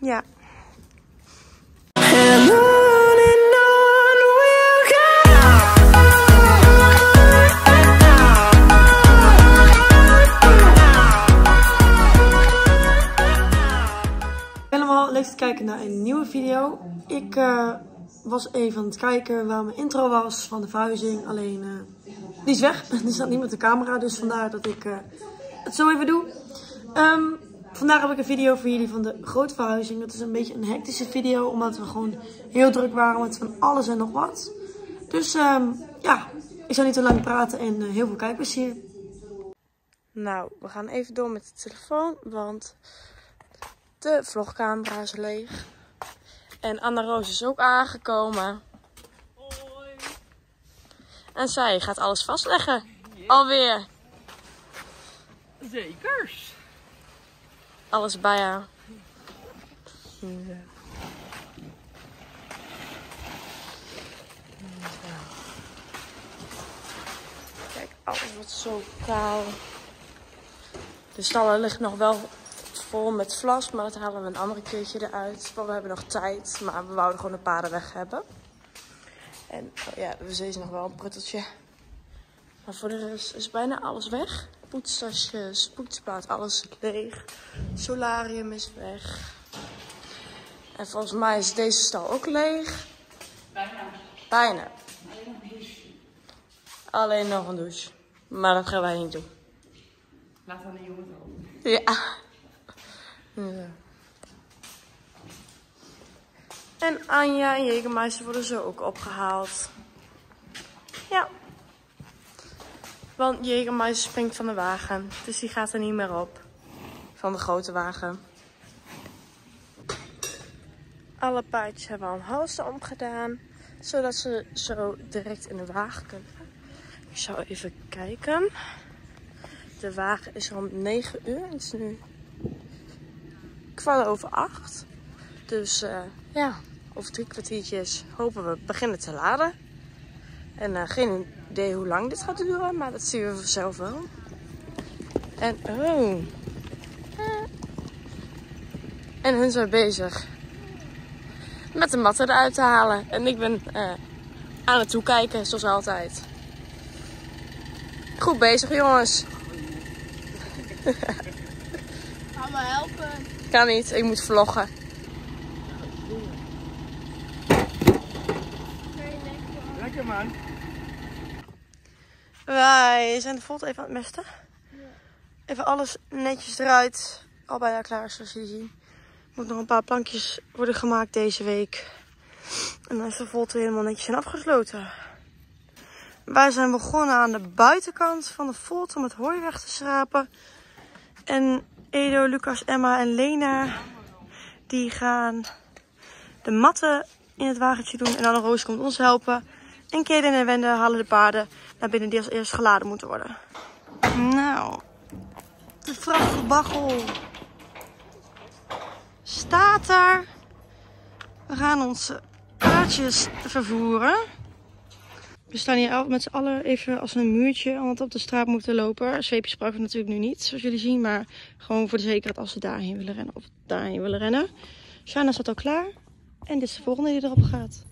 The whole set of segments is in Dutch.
Ja. Helemaal leuk te kijken naar een nieuwe video. Ik was even aan het kijken waar mijn intro was van de verhuizing. Alleen die is weg. Die staat niet met de camera. Dus vandaar dat ik het zo even doe. Vandaag heb ik een video voor jullie van de grote verhuizing. Dat is een beetje een hectische video. Omdat we gewoon heel druk waren met van alles en nog wat. Dus ja, ik zal niet te lang praten en heel veel kijkplezier. Nou, we gaan even door met de telefoon. Want de vlogcamera is leeg. En Anna Roos is ook aangekomen. Hoi. En zij gaat alles vastleggen. Yeah. Alweer. Zekers. Alles bij haar. Ja. Kijk, alles wordt zo kaal. De stallen ligt nog wel vol met vlas, maar dat halen we een andere keertje eruit. Want we hebben nog tijd, maar we wouden gewoon de paarden weg hebben. En ja, we zien nog wel een prutteltje. Maar voor de rest is bijna alles weg. Poetstasjes, poetsplaat, alles leeg. Solarium is weg. En volgens mij is deze stal ook leeg. Bijna. Alleen nog een douche. Maar dat gaan wij niet doen. Laat dan de jongens op. Ja. Ja. En Anja en Jägermeister worden zo ook opgehaald. Ja. Want Jägermeister springt van de wagen. Dus die gaat er niet meer op. Van de grote wagen. Alle paardjes hebben al een halster omgedaan. Zodat ze zo direct in de wagen kunnen. Ik zal even kijken. De wagen is om 9 uur. Het is nu 7:15. Dus ja, over 3 kwartiertjes hopen we beginnen te laden. En geen idee hoe lang dit gaat duren, maar dat zien we vanzelf wel. En en hun zijn bezig met de matten eruit te halen. En ik ben aan het toekijken, zoals altijd. Goed bezig, jongens. Ga me helpen. Kan niet, ik moet vloggen. Lekker man. Wij zijn de Volt even aan het mesten. Even alles netjes eruit. Al bijna klaar, zoals jullie zien. Er moet nog een paar plankjes worden gemaakt deze week. En dan is de Volt helemaal netjes en afgesloten. Wij zijn begonnen aan de buitenkant van de Volt om het hooi weg te schrapen. En Edo, Lucas, Emma en Lena, die gaan de matten in het wagentje doen. En dan Roos komt ons helpen. En Kaden en Wende halen de paarden naar binnen die als eerst geladen moeten worden. Nou, de vrachtwagen staat er. We gaan onze paardjes vervoeren. We staan hier met z'n allen even als een muurtje, want op de straat moeten lopen. Zweepjes gebruiken we natuurlijk nu niet, zoals jullie zien. Maar gewoon voor de zekerheid als ze daarheen willen rennen of daarheen willen rennen. Shana staat al klaar. En dit is de volgende die erop gaat.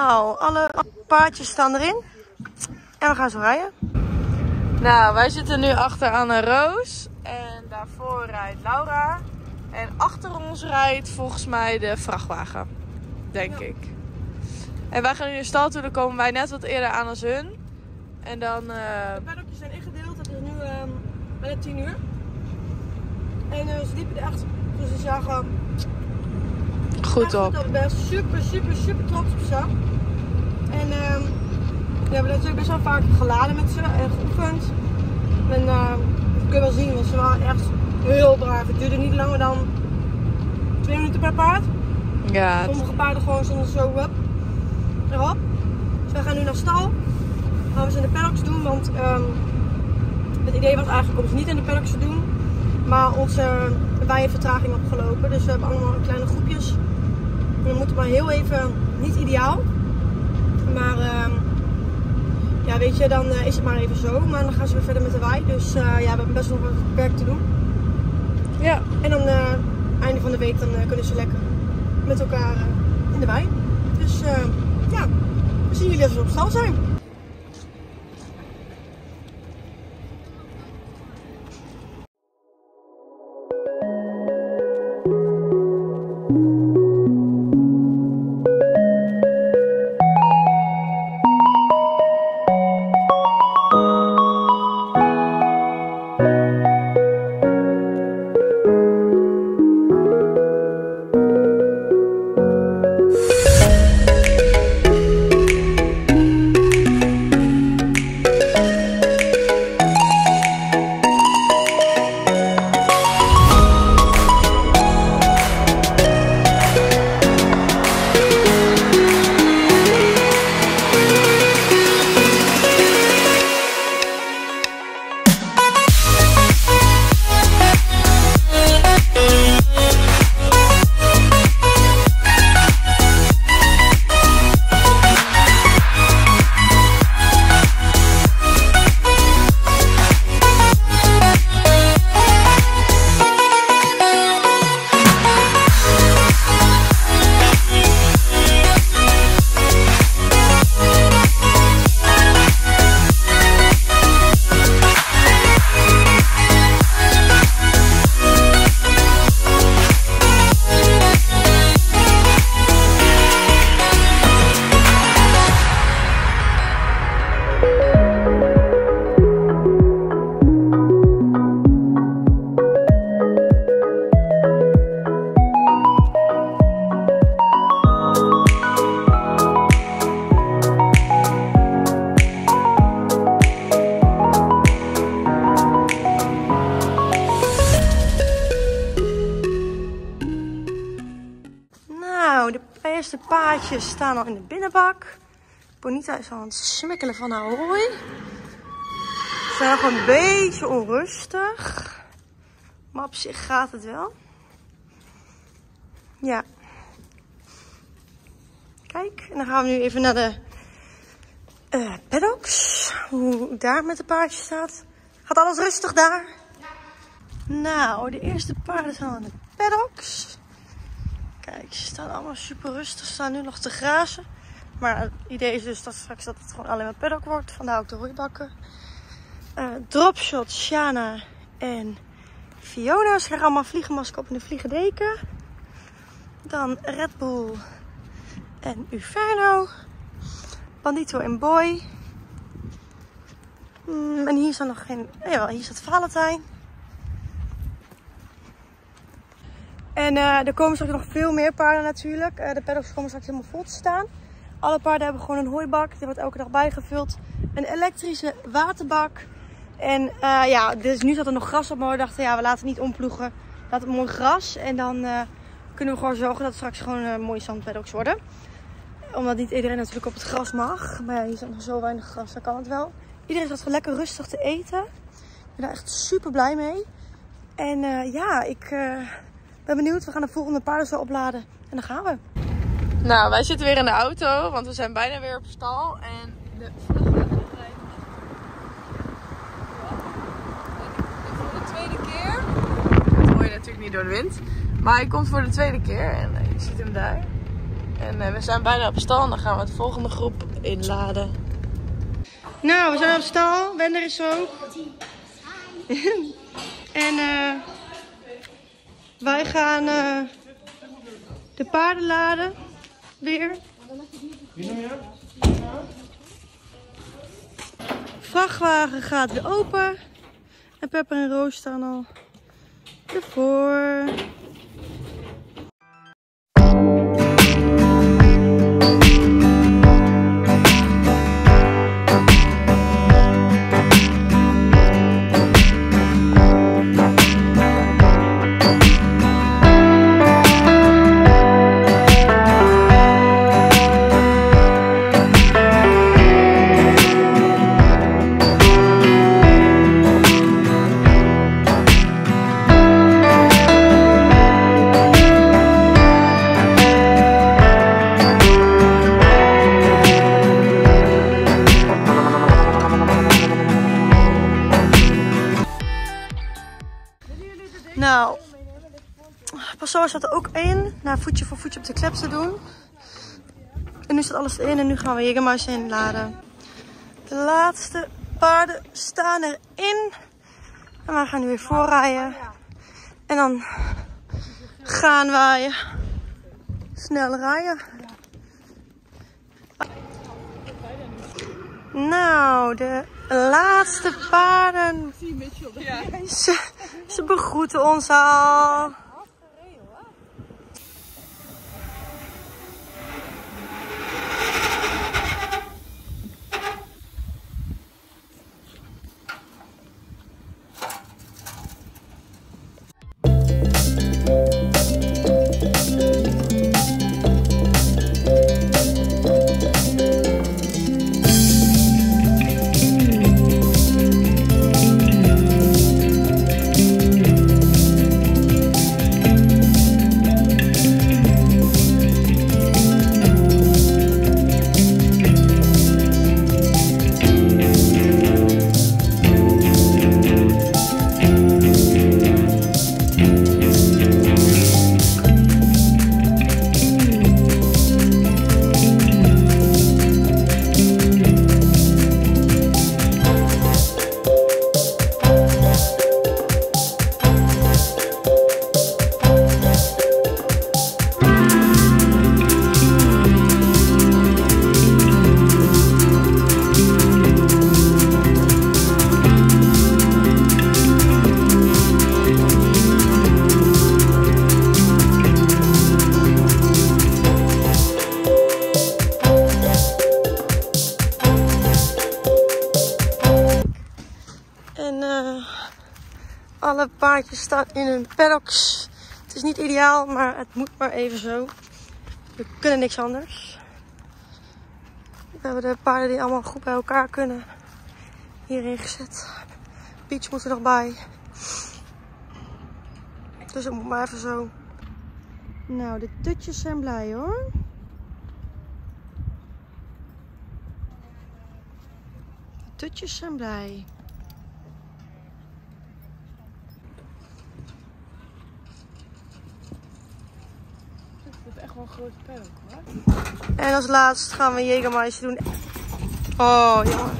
Nou, alle paardjes staan erin. En we gaan zo rijden. Nou, wij zitten nu achter Anne Roos. En daarvoor rijdt Laura. En achter ons rijdt volgens mij de vrachtwagen. Denk ik. En wij gaan nu in de stal toe. Dan komen wij net wat eerder aan als hun. En dan... De paddokjes zijn ingedeeld. Het is nu bijna 10 uur. En ze liepen er echt, dus ze zagen goed op. Ik ben super trots op ze. En we hebben natuurlijk best wel vaak geladen met ze en geoefend. En dat kun je wel zien, want ze waren echt heel braaf. Het duurde niet langer dan 2 minuten per paard. Ja. Sommige paarden gewoon stonden zo erop. Dus we gaan nu naar stal. Gaan we ze in de paddocks doen, want het idee was eigenlijk om ze niet in de paddocks te doen. Maar wij hebben vertraging opgelopen, dus we hebben allemaal kleine groepjes. En dan moeten maar heel even, niet ideaal. Maar ja, weet je, dan is het maar even zo. Maar dan gaan ze weer verder met de wei. Dus ja, we hebben best wel wat werk te doen. Ja. En dan einde van de week dan kunnen ze lekker met elkaar in de wei. Dus ja, we zien jullie als we op stal zijn. De paardjes staan al in de binnenbak. Bonita is al aan het smikkelen van haar hooi. Ze zijn nog een beetje onrustig. Maar op zich gaat het wel. Ja. Kijk, en dan gaan we nu even naar de paddocks. Hoe het daar met de paardjes staat. Gaat alles rustig daar? Ja. Nou, de eerste paarden zijn al in de paddocks. Kijk, ze staan allemaal super rustig. Ze staan nu nog te grazen. Maar het idee is dus dat straks dat het gewoon alleen maar paddock wordt. Vandaar ook de roeibakken. Dropshot, Shana en Fiona. Ze krijgen allemaal vliegenmasker op in de vliegendeken. Dan Red Bull en Uferno. Bandito en Boy. En hier staat nog geen... Jawel, hier staat Valentijn. En er komen straks nog veel meer paarden natuurlijk. De paddocks komen straks helemaal vol te staan. Alle paarden hebben gewoon een hooibak. Die wordt elke dag bijgevuld. Een elektrische waterbak. En ja, dus nu zat er nog gras op. Maar we dachten, ja, we laten het niet omploegen. Laat het mooi gras. En dan kunnen we gewoon zorgen dat het straks gewoon mooie zandpaddocks worden. Omdat niet iedereen natuurlijk op het gras mag. Maar ja, hier staat nog zo weinig gras. Dan kan het wel. Iedereen staat gewoon lekker rustig te eten. Ik ben daar echt super blij mee. En ja, ik... ben benieuwd, we gaan de volgende paarden zo opladen en dan gaan we. Nou, wij zitten weer in de auto, want we zijn bijna weer op stal. En de vrachtwagen rijdt voor de tweede keer. Dat hoor je natuurlijk niet door de wind. Maar hij komt voor de tweede keer en je ziet hem daar. En we zijn bijna op stal. Dan gaan we de volgende groep inladen. Nou, we zijn op stal. Wender is zo. En wij gaan de paarden laden. Weer. Vrachtwagen gaat weer open. En Pepper en Roos staan al ervoor. Nou, Passoor staat er ook in. Naar voetje voor voetje op de klep te doen. En nu staat alles erin en nu gaan we Jägermeister inladen. De laatste paarden staan erin. En wij gaan nu weer voorrijden. En dan gaan wij snel rijden. Nou, de laatste paarden. Ze begroeten ons al. Alle paardjes staan in hun paddocks. Het is niet ideaal, maar het moet maar even zo. We kunnen niks anders. We hebben de paarden die allemaal goed bij elkaar kunnen hierin gezet. Peach moet er nog bij. Dus het moet maar even zo. Nou, de tutjes zijn blij hoor. De tutjes zijn blij. Echt wel een grote paddock hoor. En als laatst gaan we Jägermeister doen. Oh, jammer.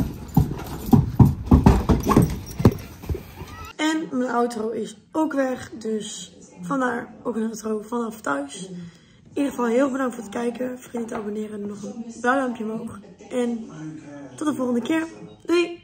En mijn outro is ook weg. Dus vandaar ook een outro vanaf thuis. In ieder geval heel bedankt voor het kijken. Vergeet niet te abonneren en nog een blauw duimpje omhoog. En tot de volgende keer. Doei!